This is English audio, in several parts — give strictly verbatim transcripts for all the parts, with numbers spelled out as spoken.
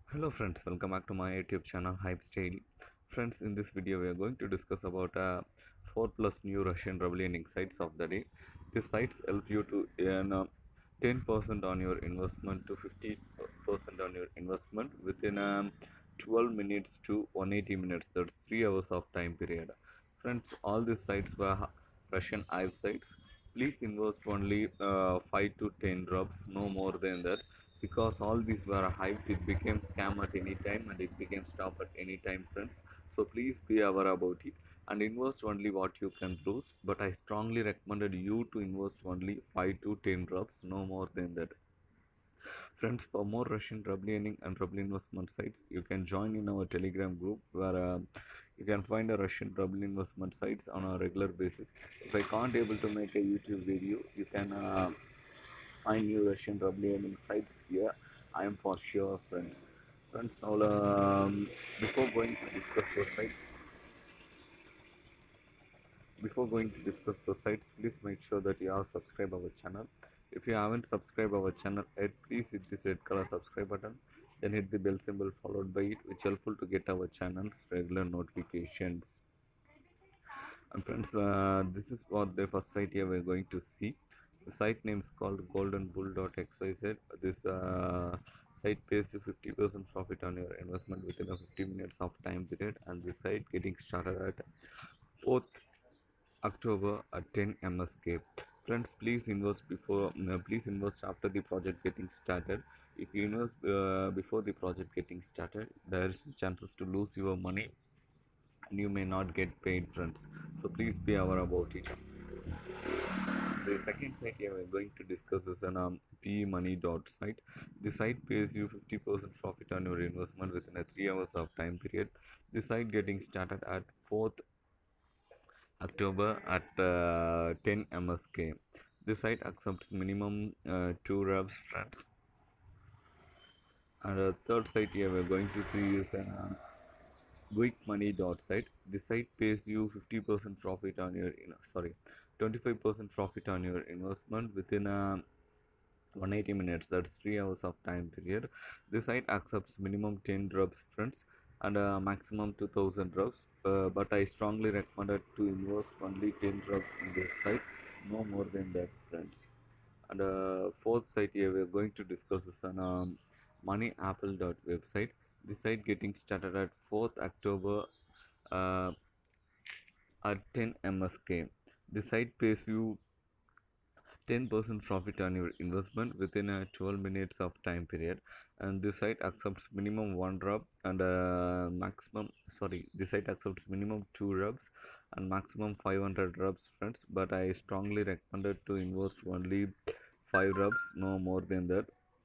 Hello friends, welcome back to my YouTube channel Hype Daily. Friends, in this video we are going to discuss about uh, four plus new Russian Rublianing sites of the day. These sites help you to earn uh, ten percent on your investment to fifty percent on your investment within um, twelve minutes to one hundred eighty minutes. That's three hours of time period. Friends, all these sites were Russian Hive sites. Please invest only uh, five to ten drops, no more than that, because all these were hives. It became scam at any time and it became stop at any time, friends. So please be aware about it and invest only what you can lose, but I strongly recommended you to invest only five to ten drops, no more than that. Friends, for more Russian ruble earning and ruble investment sites, you can join in our Telegram group where uh, you can find a Russian ruble investment sites on a regular basis. If I can't able to make a YouTube video, you can uh, find new Russian ruble earning sites here. I am for sure, friends. Friends, now um, before going to discuss those sites, before going to discuss those sites, please make sure that you have subscribed our channel. If you haven't subscribed our channel yet, please hit this red color subscribe button. Then hit the bell symbol followed by it, which helpful to get our channel's regular notifications. And friends, uh, this is what the first site here we're going to see. The site name is called golden bull dot x y z. This uh, site pays you fifty percent profit on your investment within a fifty minutes of time period, and the site getting started at fourth October at ten M S K. Friends, please invest before, no, please invest after the project getting started. If you invest uh, before the project getting started, there is chances to lose your money and you may not get paid, friends. So please be aware about it. The second site here we're going to discuss is an um, P E money dot site. The site pays you fifty percent profit on your investment within a three hours of time period. The site getting started at fourth October at uh, ten M S K. The site accepts minimum uh, two reps, friends. And the third site here we're going to see is an uh, quick money dot site. The site pays you fifty percent profit on your, you know, sorry, twenty-five percent profit on your investment within a one hundred eighty minutes. That's three hours of time period. The site accepts minimum ten drops, friends, and uh, maximum two thousand drops. Uh, but I strongly recommended to invest only ten drops in this site, no more than that, friends. And uh, fourth site here we're going to discuss is an um, money apple dot website. The site getting started at fourth October uh, at ten M S K. The site pays you ten percent profit on your investment within a twelve minutes of time period, and the site accepts minimum one drop and uh, maximum, sorry, the site accepts minimum two drops and maximum five hundred drops, friends, but I strongly recommended to invest only five drops, no more than that.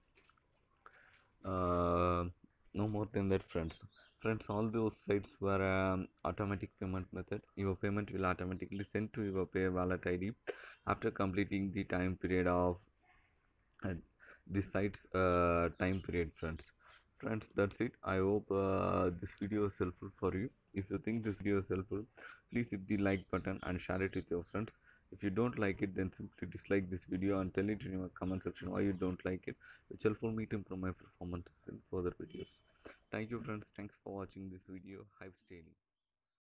uh, no more than that, friends. Friends, all those sites were um, automatic payment method. Your payment will automatically send to your pay wallet ID after completing the time period of uh, the site's uh, time period, friends. Friends, that's it. I hope uh, this video is helpful for you. If you think this video is helpful, please hit the like button and share it with your friends. If you don't like it, then simply dislike this video and tell it in your comment section why you don't like it, which helpful me to improve my performance in further videos. Thank you, friends. Thanks for watching this video. Hype Daily.